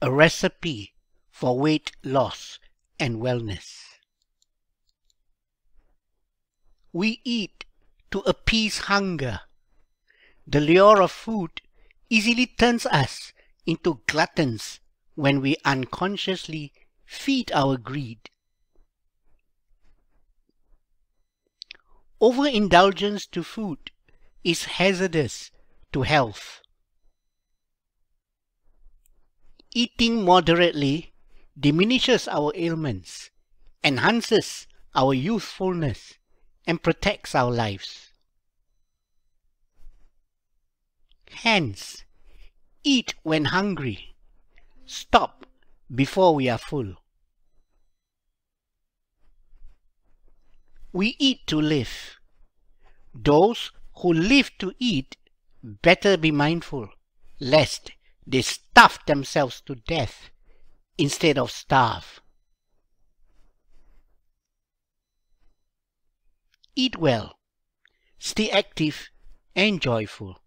a recipe for weight loss and wellness. We eat to appease hunger. The lure of food easily turns us into gluttons when we unconsciously feed our greed. Overindulgence to food is hazardous to health. Eating moderately diminishes our ailments, enhances our youthfulness, and protects our lives. Hence, eat when hungry. Stop before we are full. We eat to live. Those who live to eat better be mindful, lest they stuff themselves to death instead of starve. Eat well, stay active and joyful.